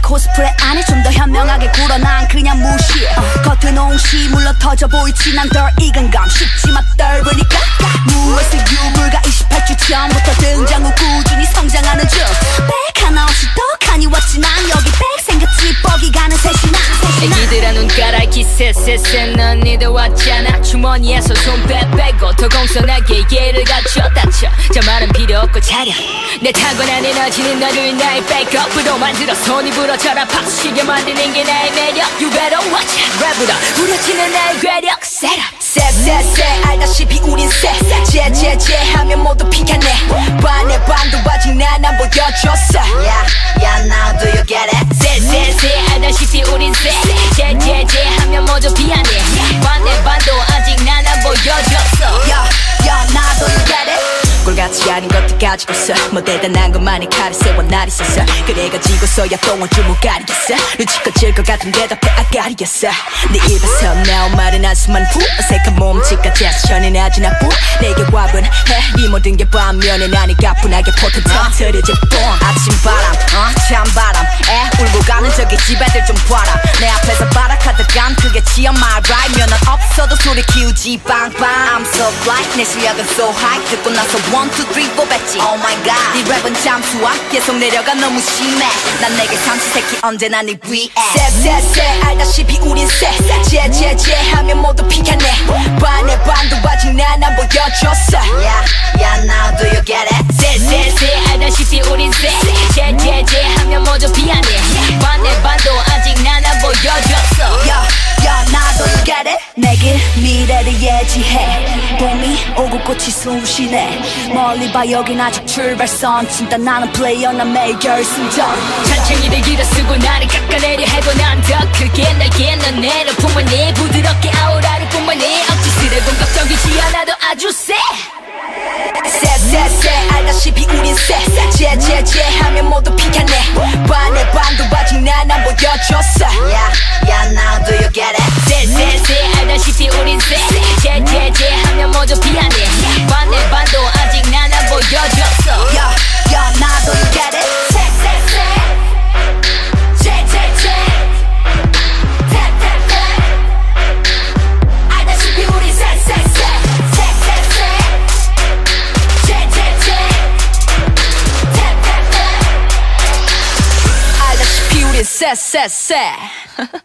코스프레 안에 좀 더 현명하게 굴어 난 그냥 무시해 겉은 옹시 물러 터져 보이지 난 덜 익은 감 쉽지만 떫으니까 무엇을 유물가 28주 전부터 등장 후 꾸준히 성장하는 중 백 하나 없이 떡하니 왔지 난 여기 백 생겼지 뻑이 가는 셋이나 애기들아 눈가락이 쎄쎄쎄 넌 니도 왔잖아 주머니에서 손 빼빼고 더 공손하게 예를 갖춰 다쳐 저 말은 필요 없고 차려 내 타고난 에너지는 너를 나의 백업으로 만들어 손이 부러져라 박수시게 만드는 게 나의 매력 You better watch it 랩으로 후려치는 나의 괴력 Set up 쎄쎄쎄 알다시피 우린 쎄 하면 모두 피카네 반의 반도 아직 난 안 보여줬어 Yeah now do you get it 쎄쎄쎄 알다시피 우린 쎄 하면 모두 피하네 반의 반도 아직 난 안 보여줬어 Yeah now do you get it 꼴같이 아닌 것도 가지고서 뭐 대단한 것만이 칼을 세워 날 있었어 그래 가지고서야 똥을 주먹 가리겠어 눈치껏 질것 같은 대답에 아까리겠어 네 입에서 나온 말은 한숨만 후 어색한 몸짓까지 전해나지 나쁘 내게 와분해 이 모든 게 반면에 나니 가뿐하게 포텐 터트려질 뻔 아침바람 찬바람 울고 가는 저기 집애들 좀 봐라 내 앞에서 바락하다간 그게 지연 말라이 면허 없어도 소리 키우지 빵빵 I'm so fly 내 실력은 so high 듣고 나서 1, 2, 3, 4 뱉지 Oh my god 네 랩은 잠수와 계속 내려가 너무 심해 난 내게 삼시세끼 언제나 네 위에 쎄 알다시피 우린 쎄 하면 모두 피카네 반의 반도 아직 난 안 보여줬어 Yeah now do you get it 쎄 알다시피 우린 쎄 하면 모두 피하네 반의 반도 아직 난 안 보여줬어 Yeah now do you get it 내게 미래를 예지해 봄이 오고 꽃이 쑤시네 멀리 봐 여긴 아직 출발선 진짜 나는 플레이어 난 매일 결승전 잔챙이를 길어 쓰고 나를 깎아내려 해도 난 더 크게 날개 넌 내려 풍만해 부드럽게 아우라를 뿜어내 억지스레 공격적이지 않아도 아주 쎄 알다시피 우린 쎄 하면 모두 피카네 반의 반도 아직 난 안 보여줬어 Yeah now do you get it 쎄 알다시피 우린 쎄 하면 모두 피하네 반의 반도 아직 난 안 보여줬어 Yeah now do you get it 쎄